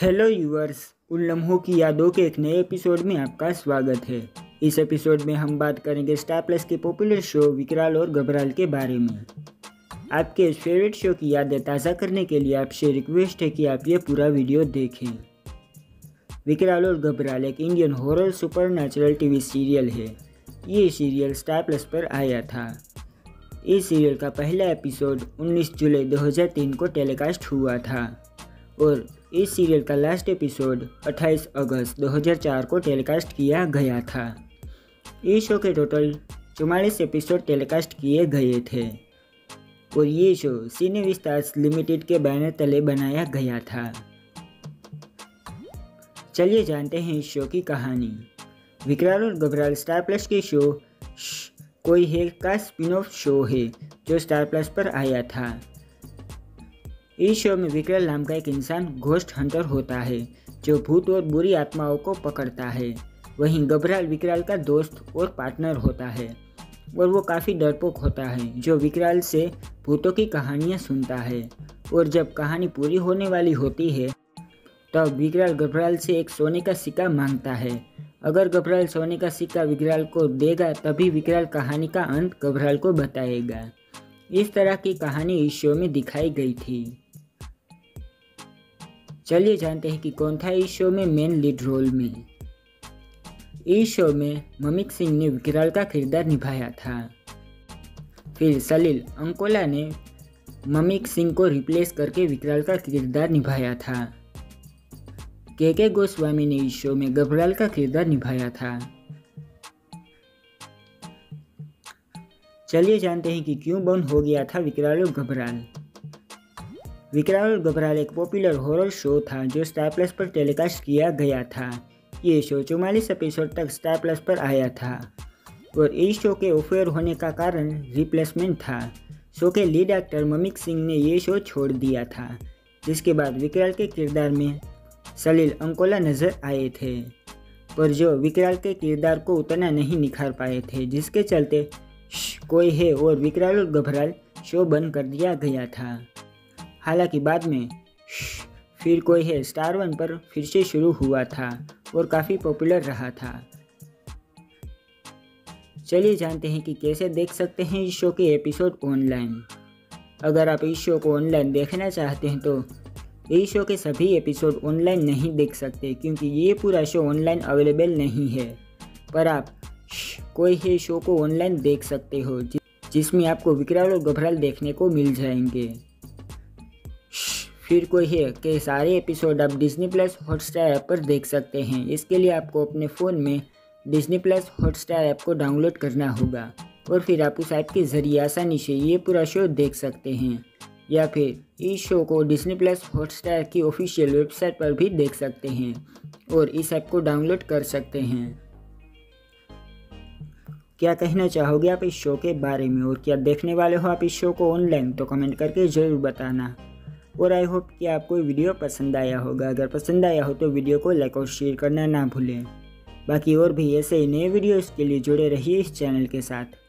Hello yours, उन लम्हों की यादों के एक नए एपिसोड में आपका स्वागत है। इस एपिसोड में हम बात करेंगे स्टार प्लस के पॉपुलर शो विकराल और घबराल के बारे में। आपके इस फेवरेट शो की यादें ताज़ा करने के लिए आपसे रिक्वेस्ट है कि आप ये पूरा वीडियो देखें। विकराल और घबराल एक Indian horror supernatural TV serial है। ये सीरियल स्टार प्लस पर आया था। इस सीरियल का पहला एपिसोड 19 जुलाई 2003 को टेलीकास्ट हुआ था और इस सीरियल का लास्ट एपिसोड 28 अगस्त 2004 को टेलीकास्ट किया गया था। इस शो के टोटल 44 एपिसोड टेलीकास्ट किए गए थे और ये शो सिनेविस्टार्स लिमिटेड के बैनर तले बनाया गया था। चलिए जानते हैं इस शो की कहानी। विकराल और घबराल स्टार प्लस के शो कोई है का स्पिन ऑफ शो है जो स्टार प्लस पर आया था। इस शो में विकराल नाम का एक इंसान घोस्ट हंटर होता है जो भूत और बुरी आत्माओं को पकड़ता है। वहीं घबराल विकराल का दोस्त और पार्टनर होता है और वो काफ़ी डरपोक होता है जो विकराल से भूतों की कहानियाँ सुनता है। और जब कहानी पूरी होने वाली होती है तब विकराल घबराल से एक सोने का सिक्का मांगता है। अगर घबराल सोने का सिक्का विकराल को देगा तभी विकराल कहानी का अंत घबराल को बताएगा। इस तरह की कहानी इस शो में दिखाई गई थी। चलिए जानते हैं कि कौन था इस शो में मेन लीड रोल में। इस शो में ममिक सिंह ने विकराल का किरदार निभाया था। फिर सलील अंकोला ने ममिक सिंह को रिप्लेस करके विकराल का किरदार निभाया था। के गोस्वामी ने इस शो में घबराल का किरदार निभाया था। चलिए जानते हैं कि क्यों बंद हो गया था विकराल और घबराल। विकराल और घबराल एक पॉपुलर हॉरर शो था जो स्टार प्लस पर टेलीकास्ट किया गया था। ये शो 44 एपिसोड तक स्टार प्लस पर आया था और इस शो के ऑफर होने का कारण रिप्लेसमेंट था। शो के लीड एक्टर ममिक सिंह ने ये शो छोड़ दिया था, जिसके बाद विकराल के किरदार में सलील अंकोला नजर आए थे, पर जो विकराल के किरदार को उतना नहीं निखार पाए थे, जिसके चलते कोई है और विकराल और घबराल शो बंद कर दिया गया था। हालांकि बाद में फिर कोई है स्टार 1 पर फिर से शुरू हुआ था और काफ़ी पॉपुलर रहा था। चलिए जानते हैं कि कैसे देख सकते हैं इस शो के एपिसोड ऑनलाइन। अगर आप इस शो को ऑनलाइन देखना चाहते हैं तो इस शो के सभी एपिसोड ऑनलाइन नहीं देख सकते क्योंकि ये पूरा शो ऑनलाइन अवेलेबल नहीं है, पर आप कोई है शो को ऑनलाइन देख सकते हो जिसमें आपको विकराल और घबराल देखने को मिल जाएंगे। फिर कोई है के सारे एपिसोड आप डिज्नी प्लस हॉटस्टार ऐप पर देख सकते हैं। इसके लिए आपको अपने फ़ोन में डिज्नी प्लस हॉटस्टार ऐप को डाउनलोड करना होगा और फिर आप उस ऐप के ज़रिए आसानी से ये पूरा शो देख सकते हैं, या फिर इस शो को डिज्नी प्लस हॉटस्टार की ऑफिशियल वेबसाइट पर भी देख सकते हैं और इस ऐप को डाउनलोड कर सकते हैं। क्या कहना चाहोगे आप इस शो के बारे में और क्या देखने वाले हो आप इस शो को ऑनलाइन, तो कमेंट करके ज़रूर बताना। और आई होप कि आपको वीडियो पसंद आया होगा। अगर पसंद आया हो तो वीडियो को लाइक और शेयर करना ना भूलें। बाकी और भी ऐसे ही नए वीडियोस के लिए जुड़े रहिए इस चैनल के साथ।